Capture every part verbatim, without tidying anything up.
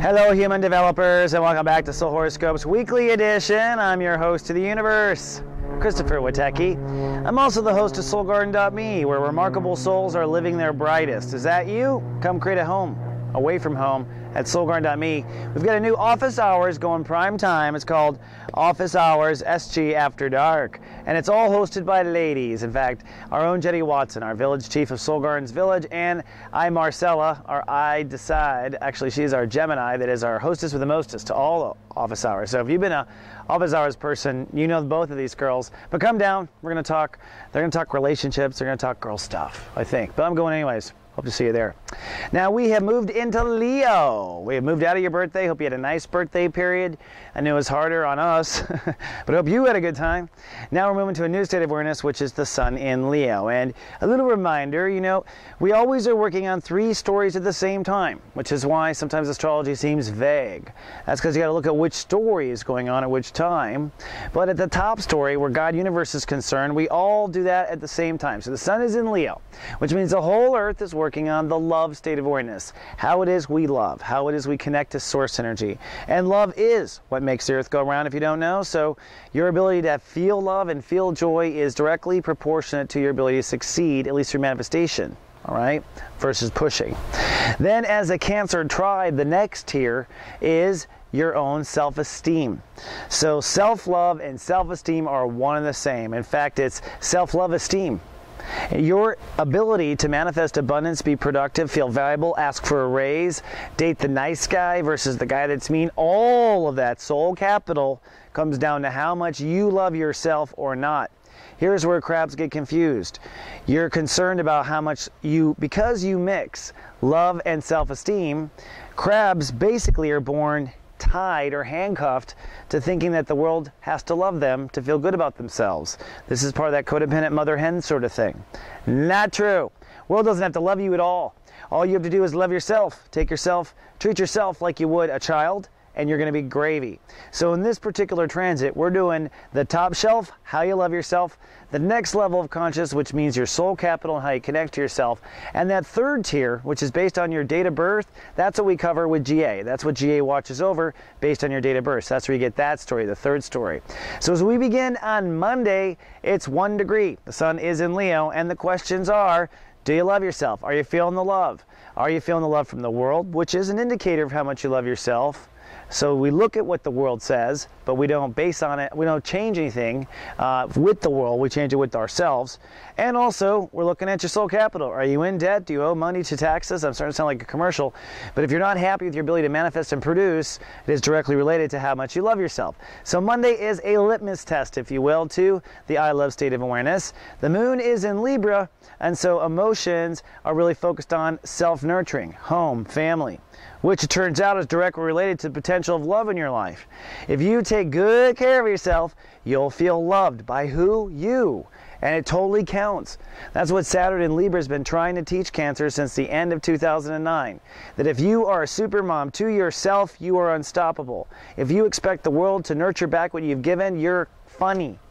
Hello, human developers, and welcome back to Soul Horoscopes Weekly Edition. I'm your host to the universe, Christopher Witecki. I'm also the host of Soul Garden dot me, where remarkable souls are living their brightest. Is that you? Come create a home away from home at Soul Garden dot me. We've got a new office hours going prime time. It's called Office Hours S G After Dark, and it's all hosted by ladies. In fact, our own Jenny Watson, our village chief of Soul Gardens Village, and I, Marcella, our I Decide. Actually, she's our Gemini, that is our hostess with the mostest to all office hours. So if you've been a office hours person, you know both of these girls. But come down. We're going to talk. They're going to talk relationships. They're going to talk girl stuff, I think. But I'm going anyways. Hope to see you there. Now, we have moved into Leo. We have moved out of your birthday. Hope you had a nice birthday period. I knew it was harder on us, but I hope you had a good time. Now we're moving to a new state of awareness, which is the sun in Leo. And a little reminder, you know, we always are working on three stories at the same time, which is why sometimes astrology seems vague. That's because you got to look at which story is going on at which time. But at the top story, where God Universe is concerned, we all do that at the same time. So the sun is in Leo, which means the whole earth is working on the love state of awareness, how it is we love, how it is we connect to source energy. And love is what makes the earth go around, if you don't know. So your ability to feel love and feel joy is directly proportionate to your ability to succeed, at least through manifestation, all right, versus pushing. Then as a Cancer tribe, the next tier is your own self-esteem. So self-love and self-esteem are one and the same. In fact, it's self-love esteem. Your ability to manifest abundance, be productive, feel valuable, ask for a raise, date the nice guy versus the guy that's mean, all of that soul capital comes down to how much you love yourself or not. Here's where crabs get confused. You're concerned about how much you, because you mix love and self-esteem, crabs basically are born tied or handcuffed to thinking that the world has to love them to feel good about themselves. This is part of that codependent mother hen sort of thing. Not true. World doesn't have to love you at all. All you have to do is love yourself. Take yourself, treat yourself like you would a child, and you're going to be gravy. So in this particular transit, we're doing the top shelf, how you love yourself, the next level of conscious, which means your soul capital and how you connect to yourself, and that third tier, which is based on your date of birth. That's what we cover with G A. That's what G A watches over based on your date of birth. So that's where you get that story, the third story. So as we begin on Monday, it's one degree. The sun is in Leo, and the questions are, do you love yourself? Are you feeling the love? Are you feeling the love from the world, which is an indicator of how much you love yourself? So we look at what the world says, but we don't base on it, we don't change anything uh, with the world, we change it with ourselves. And also, we're looking at your soul capital. Are you in debt? Do you owe money to taxes? I'm starting to sound like a commercial, but if you're not happy with your ability to manifest and produce, it is directly related to how much you love yourself. So Monday is a litmus test, if you will, to the I love state of awareness. The moon is in Libra, and so emotions are really focused on self-nurturing, home, family, which it turns out is directly related to the potential of love in your life. If you take good care of yourself, you'll feel loved by who? You. And it totally counts. That's what Saturn in Libra has been trying to teach Cancer since the end of two thousand nine. That if you are a super mom to yourself, you are unstoppable. If you expect the world to nurture back what you've given, you're funny.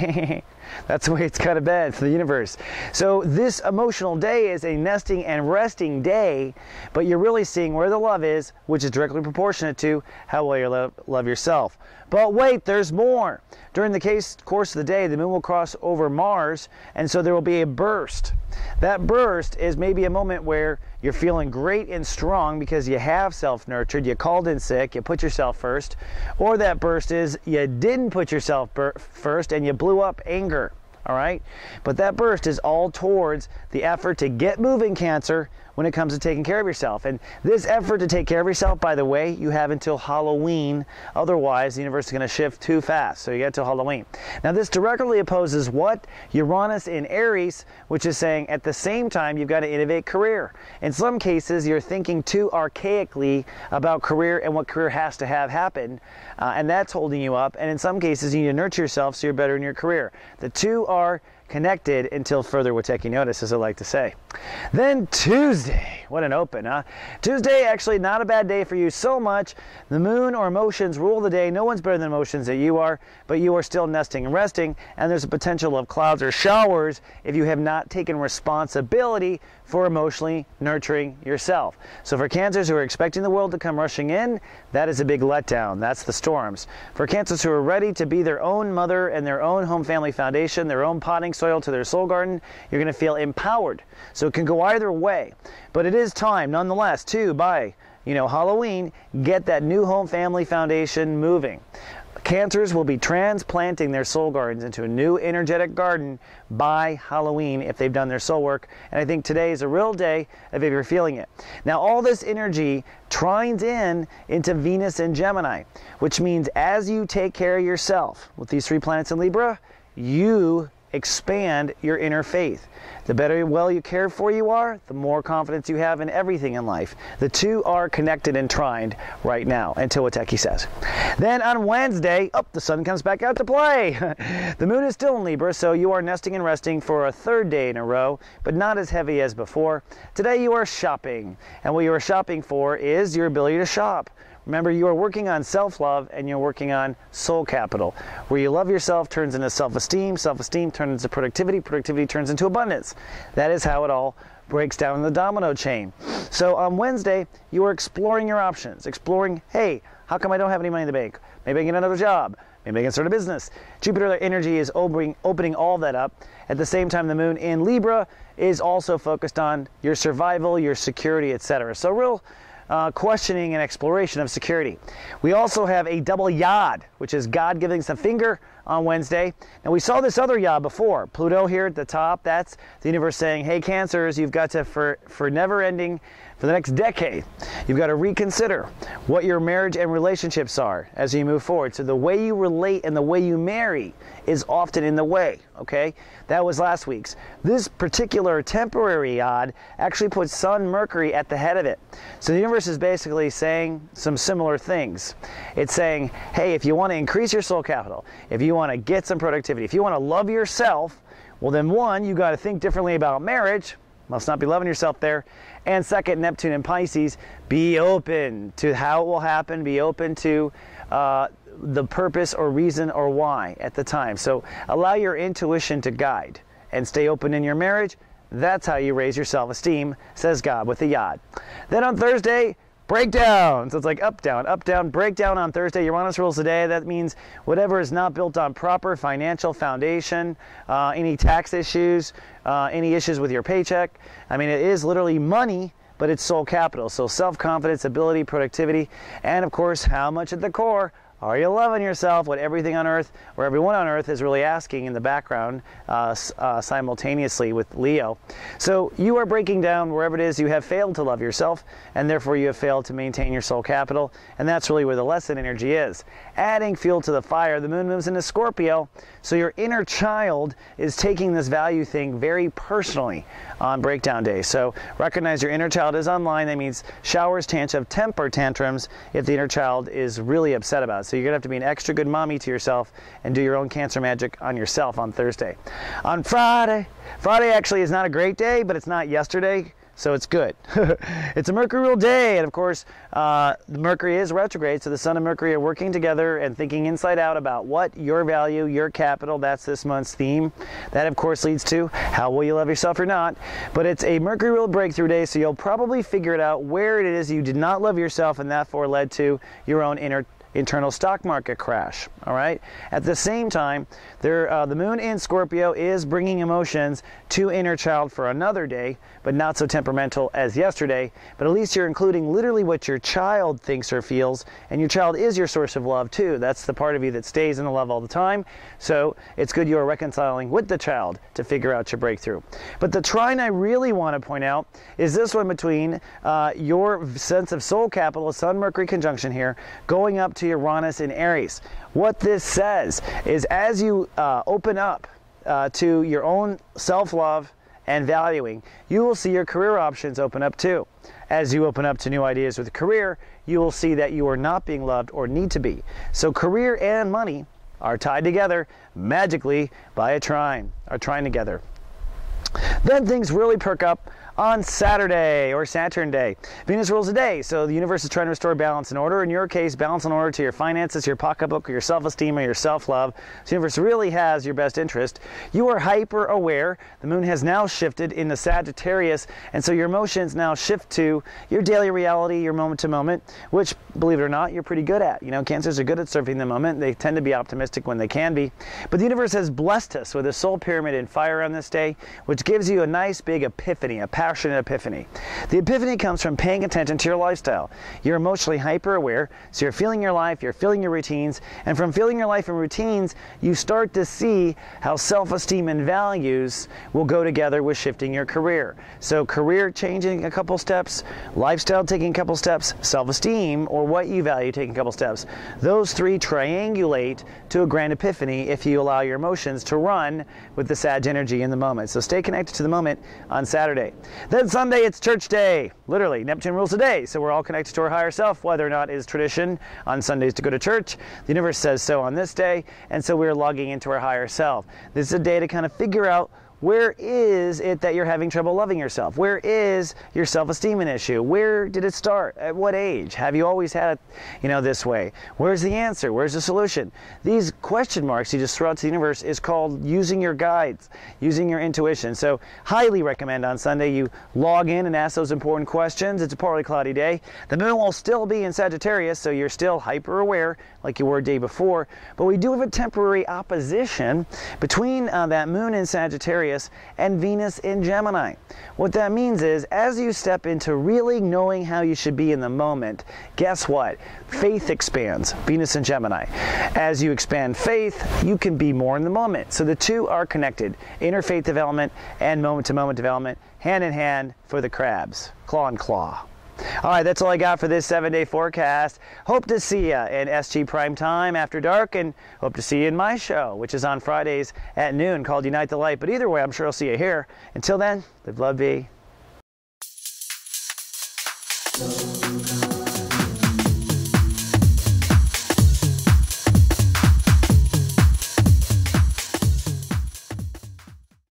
That's the way it's kind of bad for the universe. So this emotional day is a nesting and resting day, but you're really seeing where the love is, which is directly proportionate to how well you love, love yourself. But wait, there's more. During the case, course of the day, the moon will cross over Mars, and so there will be a burst. That burst is maybe a moment where you're feeling great and strong because you have self-nurtured, you called in sick, you put yourself first, or that burst is you didn't put yourself first and you blew up anger, all right? But that burst is all towards the effort to get moving, Cancer, when it comes to taking care of yourself. And this effort to take care of yourself, by the way, you have until Halloween. Otherwise, the universe is going to shift too fast. So you get till Halloween. Now, this directly opposes what? Uranus in Aries, which is saying at the same time, you've got to innovate career. In some cases, you're thinking too archaically about career and what career has to have happen. Uh, and that's holding you up. And in some cases, you need to nurture yourself so you're better in your career. The two are connected until further Witecki notice, as I like to say. Then Tuesday, what an open, huh? Tuesday, actually not a bad day for you so much. The moon or emotions rule the day. No one's better than emotions that you are, but you are still nesting and resting, and there's a potential of clouds or showers if you have not taken responsibility for emotionally nurturing yourself. So for Cancers who are expecting the world to come rushing in, that is a big letdown. That's the storms. For Cancers who are ready to be their own mother and their own home family foundation, their own potting soil to their soul garden, you're going to feel empowered. So it can go either way, but it is time nonetheless to, by you know Halloween, get that new home family foundation moving. Cancers will be transplanting their soul gardens into a new energetic garden by Halloween if they've done their soul work. And I think today is a real day of if you're feeling it. Now, all this energy trines in into Venus and Gemini, which means as you take care of yourself with these three planets in Libra, you expand your inner faith. The better well you care for you are, the more confidence you have in everything in life. The two are connected and trined right now, until what Techie says. Then on Wednesday, oh, the sun comes back out to play. The moon is still in Libra, so you are nesting and resting for a third day in a row, but not as heavy as before. Today you are shopping, and what you are shopping for is your ability to shop. Remember, you are working on self-love and you're working on soul capital. Where you love yourself turns into self-esteem, self-esteem turns into productivity, productivity turns into abundance. That is how it all breaks down in the domino chain. So on Wednesday, you are exploring your options, exploring, hey, how come I don't have any money in the bank? Maybe I can get another job. Maybe I can start a business. Jupiter energy is opening, opening all that up. At the same time, the moon in Libra is also focused on your survival, your security, et cetera. So real Uh, questioning and exploration of security. We also have a double yod, which is God giving us a finger on Wednesday. And we saw this other yod before. Pluto here at the top, that's the universe saying, hey Cancers, you've got to, for, for never ending, for the next decade, you've got to reconsider what your marriage and relationships are as you move forward. So the way you relate and the way you marry is often in the way, okay? That was last week's. This particular temporary yod actually puts Sun, Mercury at the head of it. So the universe is basically saying some similar things. It's saying, hey, if you want to increase your soul capital, if you want to get some productivity, if you want to love yourself, well then one, you got to think differently about marriage. Must not be loving yourself there. And second, Neptune and Pisces, be open to how it will happen, be open to uh, the purpose or reason or why at the time. So allow your intuition to guide and stay open in your marriage. That's how you raise your self-esteem, says God with the yod. Then on Thursday, breakdown. So it's like up, down, up, down, breakdown on Thursday. Uranus rules the day. That means whatever is not built on proper financial foundation, uh, any tax issues, uh, any issues with your paycheck. I mean, it is literally money, but it's soul capital. So self-confidence, ability, productivity, and of course, how much at the core are you loving yourself? What everything on earth, or everyone on earth, is really asking in the background uh, uh, simultaneously with Leo. So you are breaking down wherever it is you have failed to love yourself, and therefore you have failed to maintain your soul capital, and that's really where the lesson energy is. Adding fuel to the fire, the moon moves into Scorpio, so your inner child is taking this value thing very personally on breakdown day. So recognize your inner child is online. That means showers, tantrums, temper tantrums if the inner child is really upset about it. So you're going to have to be an extra good mommy to yourself and do your own Cancer magic on yourself on Thursday. On Friday, Friday actually is not a great day, but it's not yesterday, so it's good. It's a Mercury ruled day, and of course, uh, Mercury is retrograde, so the Sun and Mercury are working together and thinking inside out about what your value, your capital, that's this month's theme. That, of course, leads to how will you love yourself or not. But it's a Mercury ruled breakthrough day, so you'll probably figure it out where it is you did not love yourself, and therefore led to your own inner internal stock market crash. All right. At the same time, there, uh, the moon in Scorpio is bringing emotions to inner child for another day, but not so temperamental as yesterday. But at least you're including literally what your child thinks or feels, and your child is your source of love too. That's the part of you that stays in the love all the time. So it's good you are reconciling with the child to figure out your breakthrough. But the trine I really want to point out is this one between uh, your sense of soul capital, Sun Mercury conjunction here, going up to to Uranus in Aries. What this says is as you uh, open up uh, to your own self-love and valuing, you will see your career options open up too. As you open up to new ideas with career, you will see that you are not being loved or need to be. So career and money are tied together magically by a trine, are trine together. Then things really perk up on Saturday or Saturn Day. Venus rules the day, so the universe is trying to restore balance and order. In your case, balance and order to your finances, your pocketbook, or your self-esteem, or your self-love. The universe really has your best interest. You are hyper aware. The moon has now shifted into Sagittarius, and so your emotions now shift to your daily reality, your moment to moment, which, believe it or not, you're pretty good at. You know, Cancers are good at surfing the moment. They tend to be optimistic when they can be. But the universe has blessed us with a soul pyramid in fire on this day, which gives you a nice big epiphany, a passionate epiphany. The epiphany comes from paying attention to your lifestyle. You're emotionally hyper aware, so you're feeling your life, you're feeling your routines, and from feeling your life and routines, you start to see how self-esteem and values will go together with shifting your career. So career changing a couple steps, lifestyle taking a couple steps, self-esteem or what you value taking a couple steps. Those three triangulate to a grand epiphany if you allow your emotions to run with the Sag energy in the moment. So stay connected to the moment on Saturday. Then Sunday, it's church day. Literally, Neptune rules the day, so we're all connected to our higher self, whether or not it is tradition on Sundays to go to church. The universe says so on this day, and so we're logging into our higher self. This is a day to kind of figure out, where is it that you're having trouble loving yourself? Where is your self-esteem an issue? Where did it start? At what age? Have you always had it, you know, this way? Where's the answer? Where's the solution? These question marks you just throw out to the universe is called using your guides, using your intuition. So highly recommend on Sunday you log in and ask those important questions. It's a partly cloudy day. The moon will still be in Sagittarius, so you're still hyper aware like you were a day before. But we do have a temporary opposition between uh, that moon in Sagittarius and Venus in Gemini. What that means is, as you step into really knowing how you should be in the moment, guess what? Faith expands, Venus in Gemini. As you expand faith, you can be more in the moment. So the two are connected, inner faith development and moment-to-moment development, hand in hand for the crabs, claw and claw. All right, that's all I got for this seven-day forecast. Hope to see you in S G Prime Time after dark, and hope to see you in my show, which is on Fridays at noon, called Unite the Light. But either way, I'm sure I'll see you here. Until then, live, love, be.